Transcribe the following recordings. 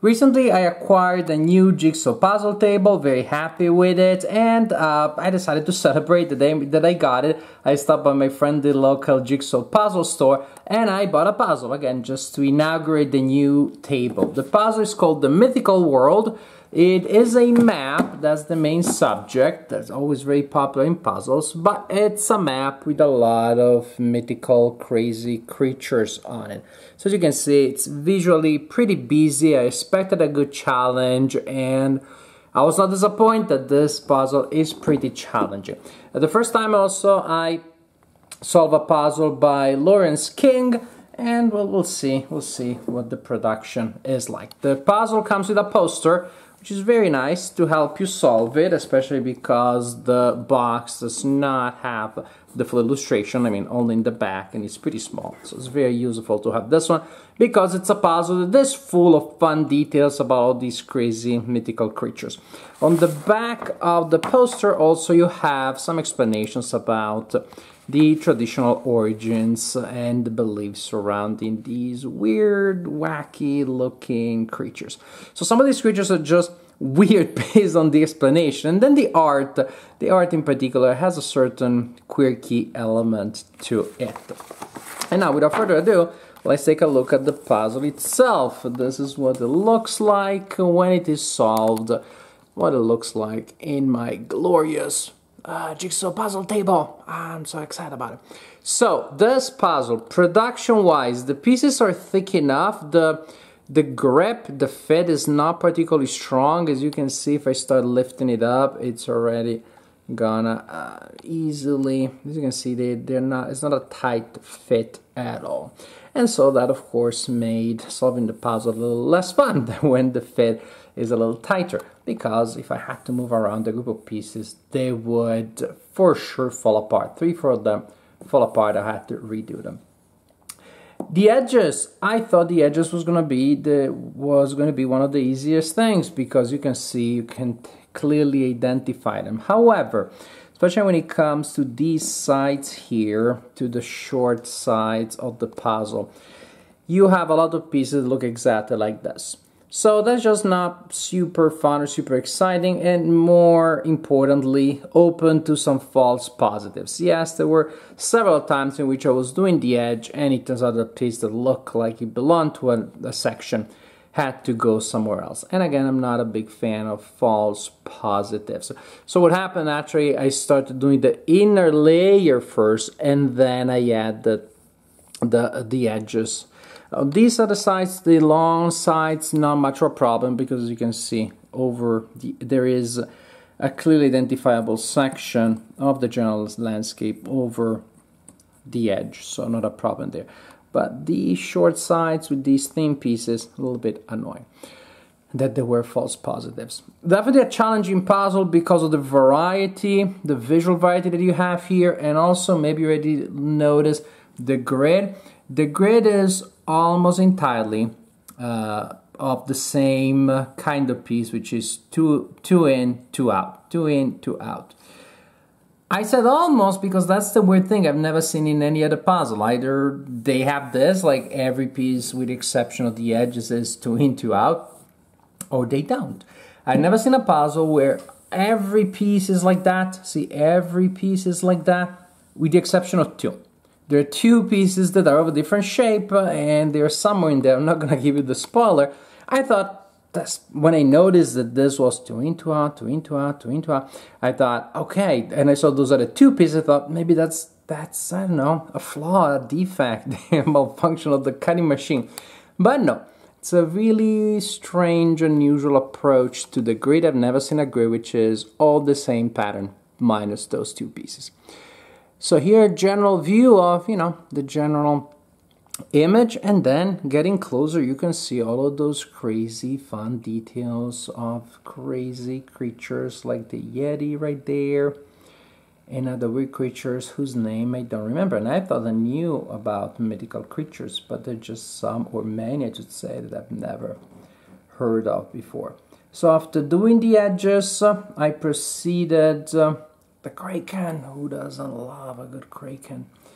Recently I acquired a new jigsaw puzzle table, very happy with it, and I decided to celebrate the day that I got it. I stopped by my friendly local jigsaw puzzle store and I bought a puzzle, again, just to inaugurate the new table. The puzzle is called The Mythical World. It is a map, that's the main subject, that's always very popular in puzzles, but it's a map with a lot of mythical, crazy creatures on it. So as you can see, it's visually pretty busy. I expected a good challenge, and I was not disappointed. This puzzle is pretty challenging. The first time also I solved a puzzle by Lawrence King, and well, we'll see what the production is like. The puzzle comes with a poster, which is very nice to help you solve it, especially because the box does not have the full illustration, I mean only in the back, and it's pretty small. So it's very useful to have this one, because it's a puzzle that is full of fun details about all these crazy mythical creatures. On the back of the poster also you have some explanations about the traditional origins and the beliefs surrounding these weird, wacky looking creatures. So some of these creatures are just weird based on the explanation, and then the art in particular has a certain quirky element to it. And now without further ado, let's take a look at the puzzle itself. This is what it looks like when it is solved, what it looks like in my glorious jigsaw puzzle table. I'm so excited about it. So this puzzle, production-wise, the pieces are thick enough. The grip, the fit is not particularly strong. As you can see, if I start lifting it up, it's already gonna easily. As you can see, they're not. It's not a tight fit at all. And so that, of course, made solving the puzzle a little less fun than when the fit is a little tighter, because if I had to move around the group of pieces, they would for sure fall apart. 3-4 of them fall apart. I had to redo them. The edges, I thought the edges was gonna be one of the easiest things, because you can see, you can clearly identify them. However, especially when it comes to these sides here, to the short sides of the puzzle, you have a lot of pieces that look exactly like this. So that's just not super fun or super exciting, and more importantly, open to some false positives. Yes, there were several times in which I was doing the edge and it turns out the piece that looked like it belonged to a section had to go somewhere else. And again, I'm not a big fan of false positives. So what happened, actually, I started doing the inner layer first, and then I add the edges. These are the sides, the long sides, not much of a problem, because as you can see, there is a clearly identifiable section of the general landscape over the edge, so not a problem there. But the short sides with these thin pieces, a little bit annoying that there were false positives. Definitely a challenging puzzle because of the variety, the visual variety that you have here, and also maybe you already noticed the grid. The grid is almost entirely of the same kind of piece, which is two in, two out, 2 in, 2 out. I said almost because that's the weird thing I've never seen in any other puzzle. Either they have this, like every piece with the exception of the edges is 2 in, 2 out, or they don't. I've never seen a puzzle where every piece is like that. See, every piece is like that, with the exception of 2. There are 2 pieces that are of a different shape, and they're somewhere in there. I'm not gonna give you the spoiler. I thought, that's when I noticed that this was 2 in, 2 out, 2 in, 2 out, 2 in, 2 out. I thought, okay, and I saw those are the 2 pieces. I thought maybe that's I don't know, a flaw, a defect, a malfunction of the cutting machine. But no, it's a really strange, unusual approach to the grid. I've never seen a grid which is all the same pattern minus those 2 pieces. So here, general view of, the general image, and then getting closer, you can see all of those crazy fun details of crazy creatures like the Yeti right there, and other weird creatures whose name I don't remember. And I thought I knew about mythical creatures, but they're just some, or many I should say, that I've never heard of before. So after doing the edges, I proceeded the Kraken. Who doesn't love a good Kraken?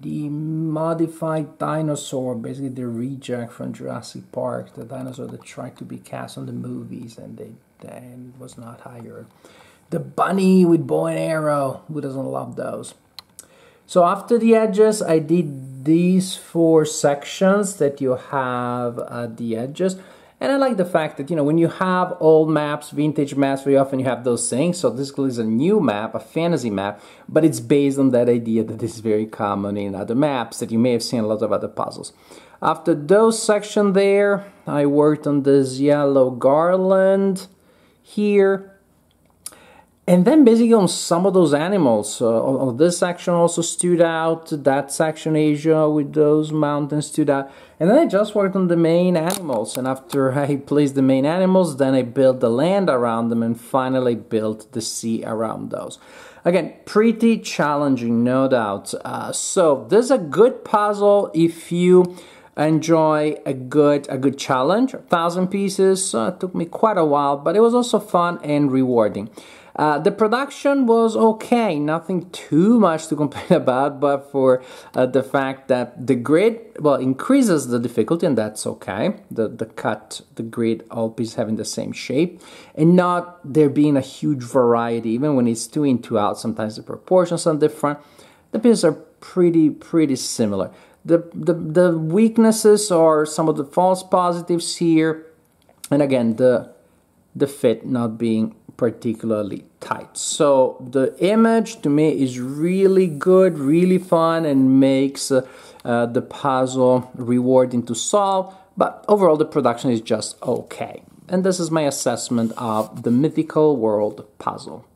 the modified dinosaur, basically the reject from Jurassic Park, the dinosaur that tried to be cast on the movies and then was not hired. The bunny with bow and arrow, who doesn't love those? So after the edges, I did these 4 sections that you have at the edges. And I like the fact that, you know, when you have old maps, vintage maps, very often you have those things. So this is a new map, a fantasy map, but it's based on that idea that is very common in other maps that you may have seen a lot of other puzzles. After those sections there, I worked on this yellow garland here. And then basically on some of those animals, this section also stood out, that section Asia with those mountains stood out. And then I just worked on the main animals, and after I placed the main animals, then I built the land around them and finally built the sea around those. Again, pretty challenging, no doubt. So this is a good puzzle if you enjoy a good challenge. 1,000 pieces, took me quite a while, but it was also fun and rewarding. The production was okay, nothing too much to complain about, but for the fact that the grid, well, increases the difficulty, and that's okay. The grid, all pieces having the same shape, and not there being a huge variety, even when it's 2 in 2 out, sometimes the proportions are different. The pieces are pretty similar. The weaknesses are some of the false positives here, and again, the fit not being particularly tight. So the image to me is really good, really fun, and makes the puzzle rewarding to solve, but overall the production is just okay. And this is my assessment of the Mythical World puzzle.